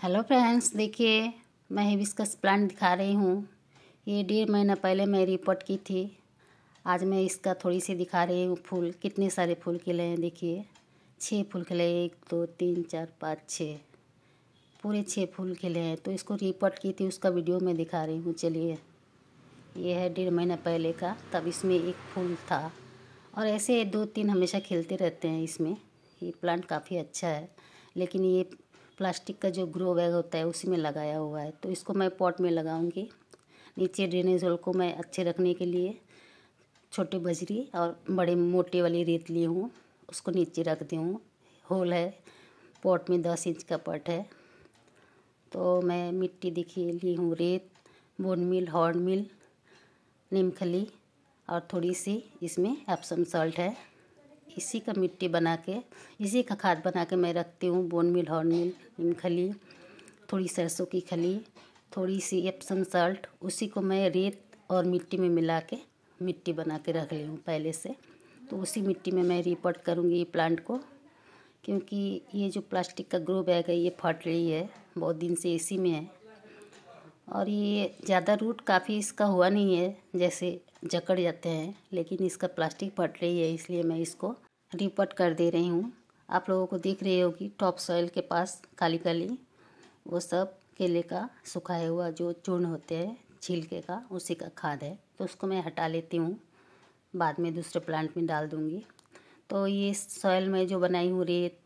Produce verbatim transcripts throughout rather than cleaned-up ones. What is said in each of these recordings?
Hello friends, देखिए मैं hibiscus plant दिखा रही हूँ। ये डेढ़ महीना पहले मैं रिपोर्ट की थी। आज मैं इसका थोड़ी सी दिखा रही हूँ फूल। कितने सारे फूल खिले हैं देखिए। छः फूल खिले, एक दो तीन चार पाँच छः, पूरे छः फूल खिले हैं। तो इसको रिपोर्ट की थी, उसका वीडियो मैं दिखा रही हूँ। चलिए, ये है डेढ़ महीना पहले का, तब इसमें एक फूल था और ऐसे दो तीन हमेशा खिलते रहते हैं इसमें। ये प्लांट काफ़ी अच्छा है, लेकिन ये प्लास्टिक का जो ग्रो बैग होता है उसी में लगाया हुआ है। तो इसको मैं पॉट में लगाऊंगी। नीचे ड्रेनेज होल को मैं अच्छे रखने के लिए छोटे बजरी और बड़े मोटे वाली रेत ली हूँ, उसको नीचे रख दी हूँ। होल है, पॉट में दस इंच का पॉट है। तो मैं मिट्टी देखिए ली हूँ, रेत, बोन मिल, हॉर्न मिल, नीमखली और थोड़ी सी इसमें एप्सम सॉल्ट है। इसी का मिट्टी बना के, इसी का खाद बना के मैं रखती हूँ। बोन मिल, हॉर्न मिल, नीमखली, थोड़ी सरसों की खली, थोड़ी सी एप्सम सॉल्ट, उसी को मैं रेत और मिट्टी में मिला के मिट्टी बना के रख ली हूँ पहले से। तो उसी मिट्टी में मैं रिपोर्ट करूँगी ये प्लांट को, क्योंकि ये जो प्लास्टिक का ग्रो बैग है ये फट रही है, बहुत दिन से इसी में है और ये ज़्यादा रूट काफ़ी इसका हुआ नहीं है, जैसे जकड़ जाते हैं, लेकिन इसका प्लास्टिक फट रही है, इसलिए मैं इसको रिपोर्ट कर दे रही हूँ। आप लोगों को दिख रही होगी टॉप सॉइल के पास काली काली, वो सब केले का सुखाया हुआ जो चूर्ण होते हैं छिलके का, उसी का खाद है। तो उसको मैं हटा लेती हूँ, बाद में दूसरे प्लांट में डाल दूँगी। तो ये सॉइल में जो बनाई हूँ, रेत,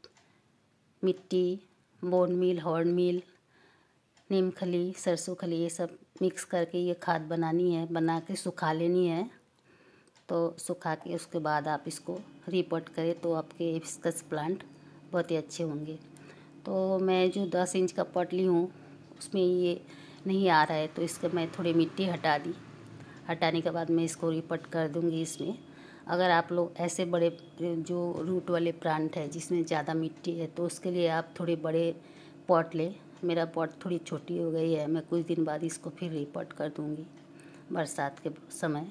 मिट्टी, बोन मिल, हॉर्न मिल, नीम खली, सरसों खली, ये सब मिक्स करके ये खाद बनानी है, बना के सुखा लेनी है। तो सुखा के उसके बाद आप इसको रिपोर्ट करें तो आपके हिबिस्कस प्लांट बहुत ही अच्छे होंगे। तो मैं जो दस इंच का पॉट ली हूँ उसमें ये नहीं आ रहा है, तो इसके मैं थोड़ी मिट्टी हटा दी। हटाने के बाद मैं इसको रिपोर्ट कर दूँगी इसमें। अगर आप लोग ऐसे बड़े जो रूट वाले प्लांट है जिसमें ज़्यादा मिट्टी है, तो उसके लिए आप थोड़े बड़े पॉट लें। मेरा पॉट थोड़ी छोटी हो गई है, मैं कुछ दिन बाद इसको फिर रिपोर्ट कर दूँगी बरसात के समय।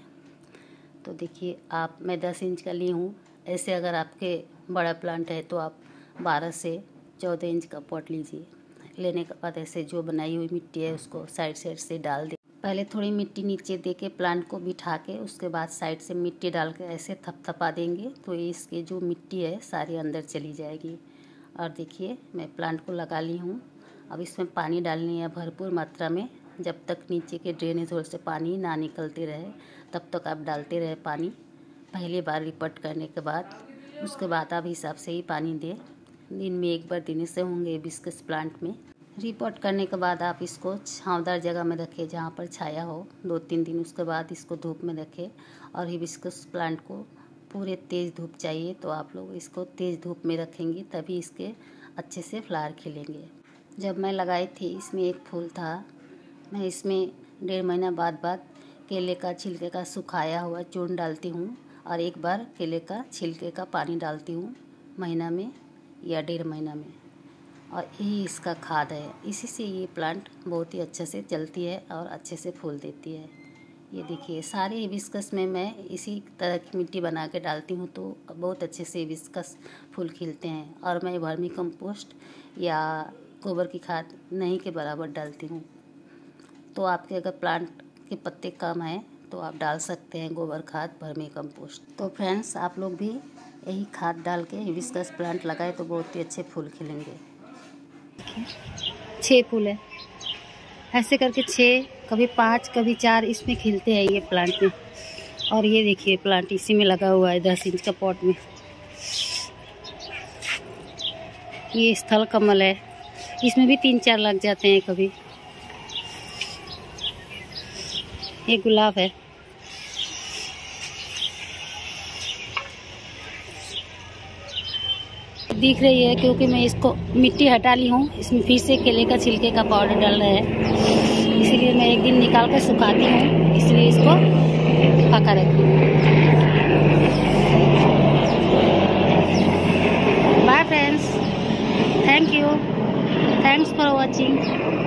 तो देखिए आप, मैं दस इंच का ली हूँ। ऐसे अगर आपके बड़ा प्लांट है तो आप बारह से चौदह इंच का पॉट लीजिए। लेने के बाद ऐसे जो बनाई हुई मिट्टी है उसको साइड साइड से डाल दें। पहले थोड़ी मिट्टी नीचे दे के प्लांट को बिठा के, उसके बाद साइड से मिट्टी डाल के ऐसे थपथपा देंगे तो इसके जो मिट्टी है सारी अंदर चली जाएगी। और देखिए मैं प्लांट को लगा ली हूँ। अब इसमें पानी डालनी है भरपूर मात्रा में। जब तक नीचे के ड्रेनेज होल से पानी ना निकलते रहे तब तक आप डालते रहे पानी। पहली बार रिपोर्ट करने के बाद उसके बाद आप हिसाब से ही पानी दें। दिन में एक बार देने से होंगे हिबिस्कस प्लांट में। रिपोर्ट करने के बाद आप इसको छांवदार जगह में रखें जहाँ पर छाया हो, दो तीन दिन। उसके बाद इसको धूप में रखें। और हिबिस्कस प्लांट को पूरे तेज़ धूप चाहिए, तो आप लोग इसको तेज़ धूप में रखेंगे तभी इसके अच्छे से फ्लावर खिलेंगे। जब मैं लगाई थी इसमें एक फूल था। मैं इसमें डेढ़ महीना बाद बाद केले का छिलके का सुखाया हुआ चूर्ण डालती हूँ और एक बार केले का छिलके का पानी डालती हूँ महीना में या डेढ़ महीना में, और यही इसका खाद है। इसी से ये प्लांट बहुत ही अच्छे से चलती है और अच्छे से फूल देती है। ये देखिए सारे हिबिस्कस में मैं इसी तरह की मिट्टी बना के डालती हूँ तो बहुत अच्छे से हिबिस्कस फूल खिलते हैं। और मैं वर्मी कंपोस्ट या गोबर की खाद नहीं के बराबर डालती हूँ। तो आपके अगर प्लांट के पत्ते कम हैं तो आप डाल सकते हैं गोबर खाद, वर्मी कंपोस्ट। तो फ्रेंड्स, आप लोग भी यही खाद डाल के हिबिस्कस प्लांट लगाए तो बहुत ही अच्छे फूल खिलेंगे। छः फूल है, ऐसे करके छः, कभी पाँच, कभी चार इसमें खिलते हैं ये प्लांट में। और ये देखिए प्लांट इसी में लगा हुआ है दस इंच का पॉट में। ये स्थल कमल है, इसमें भी तीन चार लग जाते हैं कभी। ये गुलाब है। दिख रही है क्योंकि मैं इसको मिट्टी हटा ली हूँ। इसमें फिर से केले का छिलके का पाउडर डाल रहा है, इसीलिए मैं एक दिन निकाल कर सुखाती हूँ, इसलिए इसको पका रखती हूँ। Bye friends, thank you, thanks for watching.